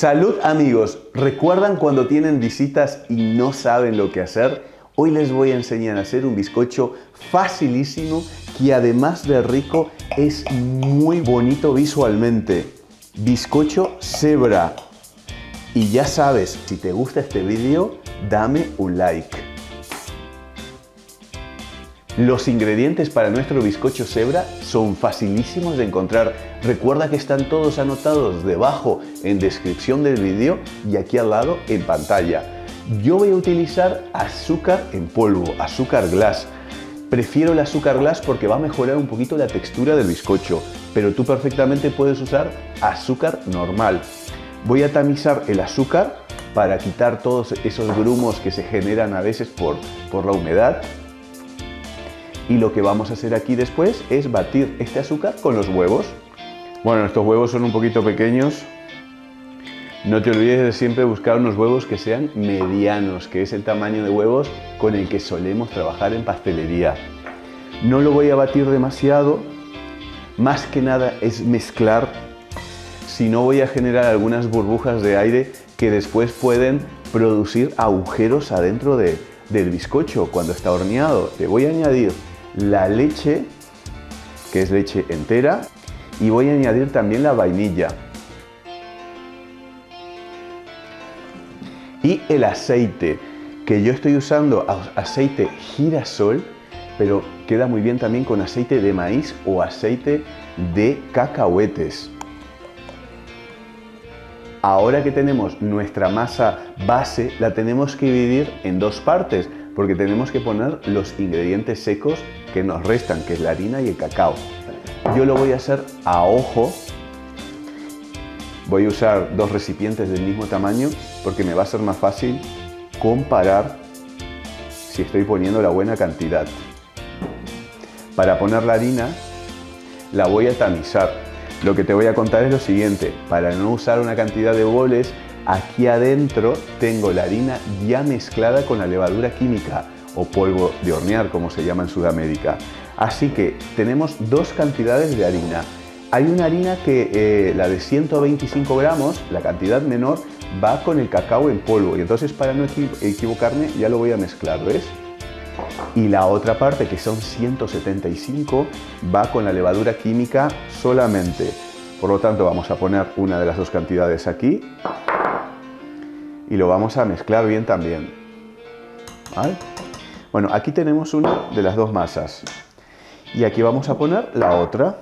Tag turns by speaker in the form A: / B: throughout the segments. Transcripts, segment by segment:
A: Salud amigos, ¿recuerdan cuando tienen visitas y no saben lo que hacer? Hoy les voy a enseñar a hacer un bizcocho facilísimo que además de rico es muy bonito visualmente. Bizcocho cebra. Y ya sabes, si te gusta este vídeo, dame un like. Los ingredientes para nuestro bizcocho cebra son facilísimos de encontrar. Recuerda que están todos anotados debajo en descripción del vídeo y aquí al lado en pantalla. Yo voy a utilizar azúcar en polvo, azúcar glass. Prefiero el azúcar glass porque va a mejorar un poquito la textura del bizcocho, pero tú perfectamente puedes usar azúcar normal. Voy a tamizar el azúcar para quitar todos esos grumos que se generan a veces por la humedad. Y lo que vamos a hacer aquí después es batir este azúcar con los huevos. Bueno, estos huevos son un poquito pequeños. No te olvides de siempre buscar unos huevos que sean medianos, que es el tamaño de huevos con el que solemos trabajar en pastelería. No lo voy a batir demasiado. Más que nada es mezclar. Si no, voy a generar algunas burbujas de aire que después pueden producir agujeros adentro del bizcocho cuando está horneado. Le voy a añadir la leche, que es leche entera, y voy a añadir también la vainilla y el aceite, que yo estoy usando aceite girasol, pero queda muy bien también con aceite de maíz o aceite de cacahuetes. Ahora que tenemos nuestra masa base, la tenemos que dividir en dos partes, porque tenemos que poner los ingredientes secos que nos restan, que es la harina y el cacao. Yo lo voy a hacer a ojo. Voy a usar dos recipientes del mismo tamaño porque me va a ser más fácil comparar si estoy poniendo la buena cantidad. Para poner la harina, la voy a tamizar. Lo que te voy a contar es lo siguiente: para no usar una cantidad de boles, aquí adentro tengo la harina ya mezclada con la levadura química o polvo de hornear, como se llama en Sudamérica. Así que tenemos dos cantidades de harina. Hay una harina que, la de 125 gramos, la cantidad menor, va con el cacao en polvo. Y entonces, para no equivocarme, ya lo voy a mezclar, ¿ves? Y la otra parte, que son 175, va con la levadura química solamente. Por lo tanto, vamos a poner una de las dos cantidades aquí y lo vamos a mezclar bien también. ¿Vale? Bueno, aquí tenemos una de las dos masas y aquí vamos a poner la otra.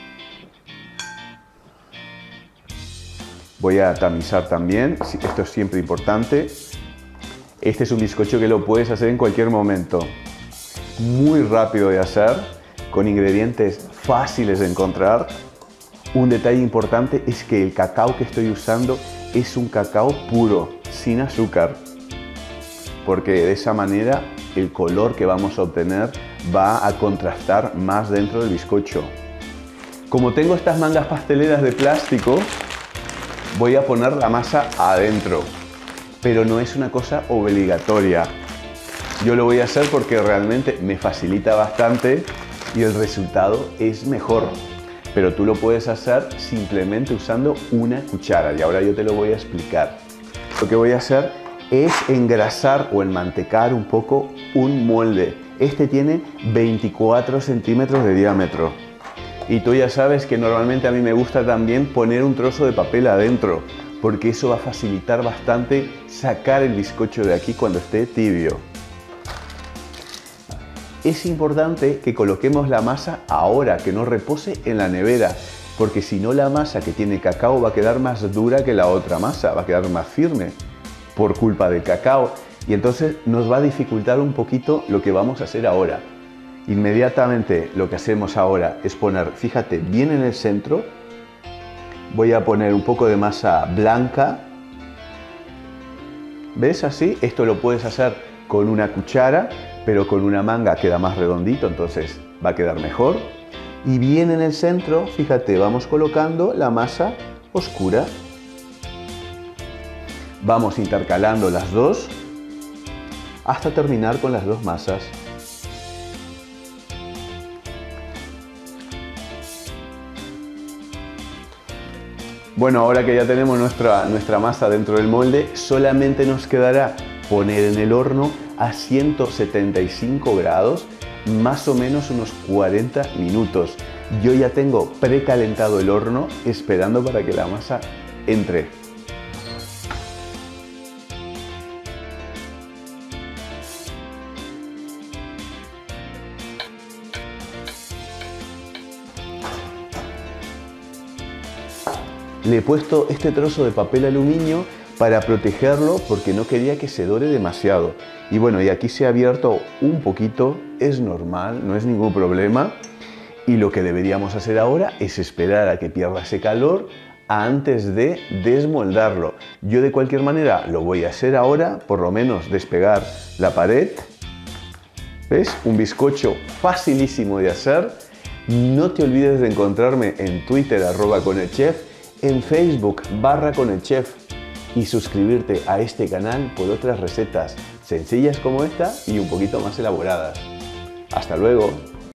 A: Voy a tamizar también, esto es siempre importante. Este es un bizcocho que lo puedes hacer en cualquier momento. Muy rápido de hacer, con ingredientes fáciles de encontrar. Un detalle importante es que el cacao que estoy usando es un cacao puro, sin azúcar, porque de esa manera el color que vamos a obtener va a contrastar más dentro del bizcocho. Como tengo estas mangas pasteleras de plástico, voy a poner la masa adentro, pero no es una cosa obligatoria. Yo lo voy a hacer porque realmente me facilita bastante y el resultado es mejor. Pero tú lo puedes hacer simplemente usando una cuchara y ahora yo te lo voy a explicar. Lo que voy a hacer es engrasar o enmantecar un poco un molde. Este tiene 24 centímetros de diámetro. Y tú ya sabes que normalmente a mí me gusta también poner un trozo de papel adentro, porque eso va a facilitar bastante sacar el bizcocho de aquí cuando esté tibio. Es importante que coloquemos la masa ahora, que no repose en la nevera, porque si no la masa que tiene cacao va a quedar más dura que la otra masa, va a quedar más firme por culpa del cacao y entonces nos va a dificultar un poquito lo que vamos a hacer ahora. Inmediatamente lo que hacemos ahora es poner, fíjate, bien en el centro, voy a poner un poco de masa blanca. ¿Ves así? Esto lo puedes hacer con una cuchara, pero con una manga queda más redondito, entonces va a quedar mejor. Y bien en el centro, fíjate, vamos colocando la masa oscura. Vamos intercalando las dos hasta terminar con las dos masas. Bueno, ahora que ya tenemos nuestra masa dentro del molde, solamente nos quedará poner en el horno a 175 grados, más o menos unos 40 minutos. Yo ya tengo precalentado el horno esperando para que la masa entre. Le he puesto este trozo de papel aluminio para protegerlo porque no quería que se dore demasiado. Y bueno, y aquí se ha abierto un poquito, es normal, no es ningún problema. Y lo que deberíamos hacer ahora es esperar a que pierda ese calor antes de desmoldarlo. Yo de cualquier manera lo voy a hacer ahora, por lo menos despegar la pared. ¿Ves? Un bizcocho facilísimo de hacer. No te olvides de encontrarme en Twitter @conelchef, en Facebook /conelchef y suscribirte a este canal por otras recetas sencillas como esta y un poquito más elaboradas. ¡Hasta luego!